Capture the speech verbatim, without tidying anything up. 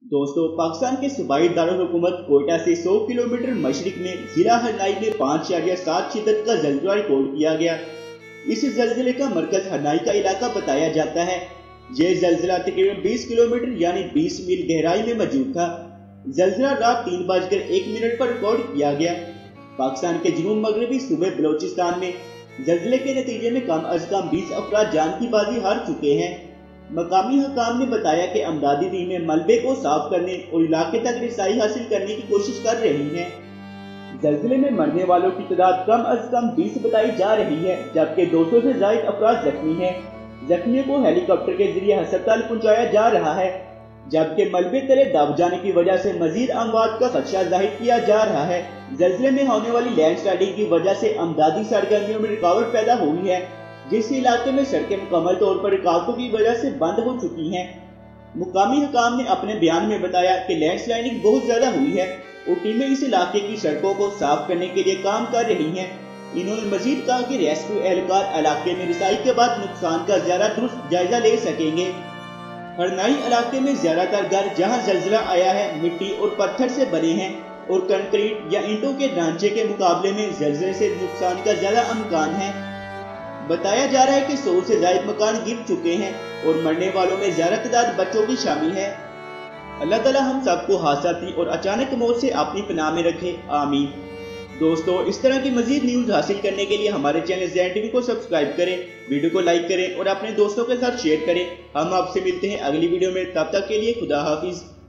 दोस्तों, पाकिस्तान के सूबाई दारुल हुकूमत कोयटा से सौ किलोमीटर मशरिक में जिला हरनाई में पाँच इशारिया सात शिद्दत का जल्जला रिकॉर्ड किया गया। इस जल्जले का मरकज हरनाई का इलाका बताया जाता है। यह जल्जला तकरीबन बीस किलोमीटर यानी बीस मील गहराई में मौजूद था। जल्जला रात तीन बजकर एक मिनट पर रिकॉर्ड किया गया। पाकिस्तान के जनूब मगरबी सूबे बलोचिस्तान में जल्जले के नतीजे में कम अज कम बीस अफराद जान की बाजी हार चुके हैं। मकामी हुकाम ने बताया कि अमदादी टीमें मलबे को साफ करने और इलाके तक रिसाई हासिल करने की कोशिश कर रही हैं। जल्जले में मरने वालों की तादाद कम अज कम बीस बताई जा रही है, जबकि दो सौ से ज्यादा अफराद जख्मी हैं। जख्मियों को हेलीकॉप्टर के जरिए अस्पताल पहुंचाया जा रहा है, जबकि मलबे तले दब जाने की वजह से मजीद अमवात का खदशा जाहिर किया जा रहा है। जल्जले में होने वाली लैंडस्लाइडिंग की वजह से अमदादी सरगर्मियों में रुकावट पैदा हुई है, जिस इलाके में सड़कें मुकम्मल तौर पर रुकावटों की वजह से बंद हो चुकी हैं। मुकामी हुकाम ने अपने बयान में बताया कि लैंडस्लाइडिंग बहुत ज्यादा हुई है और टीमें इस इलाके की सड़कों को साफ करने के लिए काम कर रही हैं। इन्होंने मजीद कहा कि रेस्क्यू एहलकार इलाके में रिसाई के बाद नुकसान का ज्यादा दुरुस्त जायजा ले सकेंगे। हरनाई इलाके में ज्यादातर घर जहाँ जल्जला आया है मिट्टी और पत्थर से बने हैं और कंक्रीट या ईंटों के ढांचे के मुकाबले में जल्जले से नुकसान का ज्यादा इम्कान है। बताया जा रहा है कि सौ से ज्यादा मकान गिर चुके हैं और मरने वालों में ज्यादा तादाद बच्चों की शामिल है। अल्लाह ताला हम सबको हादसाती और अचानक मौत से अपनी पनाह में रखे, आमीन। दोस्तों, इस तरह की मजीद न्यूज हासिल करने के लिए हमारे चैनल ज़ैन टीवी को सब्सक्राइब करें, वीडियो को लाइक करें और अपने दोस्तों के साथ शेयर करें। हम आपसे मिलते हैं अगली वीडियो में, तब तक के लिए खुदा हाफिज।